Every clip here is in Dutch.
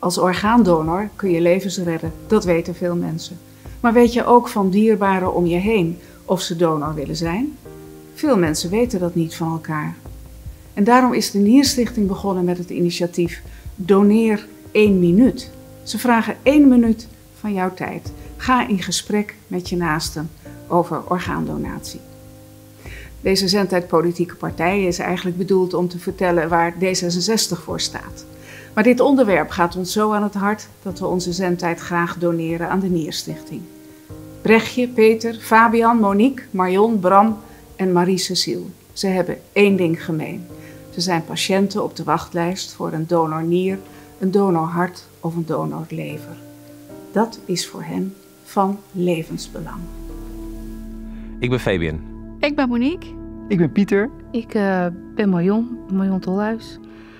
Als orgaandonor kun je levens redden, dat weten veel mensen. Maar weet je ook van dierbaren om je heen of ze donor willen zijn? Veel mensen weten dat niet van elkaar. En daarom is de Nierstichting begonnen met het initiatief Doneer 1 minuut. Ze vragen 1 minuut van jouw tijd. Ga in gesprek met je naasten over orgaandonatie. Deze zendtijd Politieke Partijen is eigenlijk bedoeld om te vertellen waar D66 voor staat. Maar dit onderwerp gaat ons zo aan het hart dat we onze zendtijd graag doneren aan de Nierstichting. Brechtje, Peter, Fabian, Monique, Marion, Bram en Marie-Cecile. Ze hebben 1 ding gemeen. Ze zijn patiënten op de wachtlijst voor een donor nier, een donor hart of een donor lever. Dat is voor hen van levensbelang. Ik ben Fabian. Ik ben Monique. Ik ben Pieter. Ik ben Marion Tolhuis.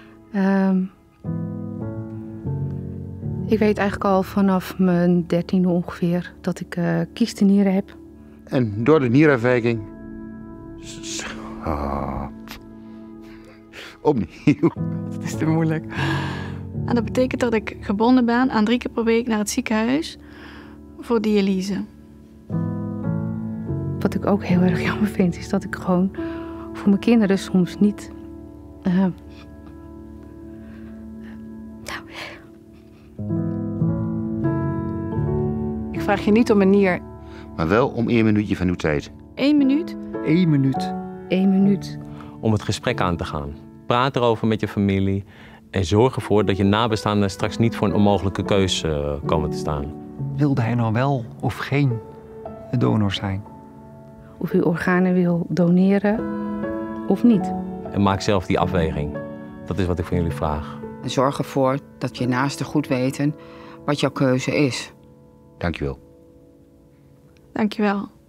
Ik weet eigenlijk al vanaf mijn 13e ongeveer dat ik kiestenieren heb. En door de nierafwijking... Opnieuw. Dat is te moeilijk. En dat betekent dat ik gebonden ben aan 3 keer per week naar het ziekenhuis voor dialyse. Wat ik ook heel erg jammer vind, is dat ik gewoon voor mijn kinderen soms niet... Ik vraag je niet om een nier. Maar wel om 1 minuutje van uw tijd. 1 minuut? 1 minuut. 1 minuut. Om het gesprek aan te gaan. Praat erover met je familie. En zorg ervoor dat je nabestaanden straks niet voor een onmogelijke keus komen te staan. Wilde hij nou wel of geen donor zijn? Of u organen wil doneren of niet. En maak zelf die afweging. Dat is wat ik van jullie vraag. Zorg ervoor dat je naasten goed weten wat jouw keuze is. Dankjewel. Dankjewel.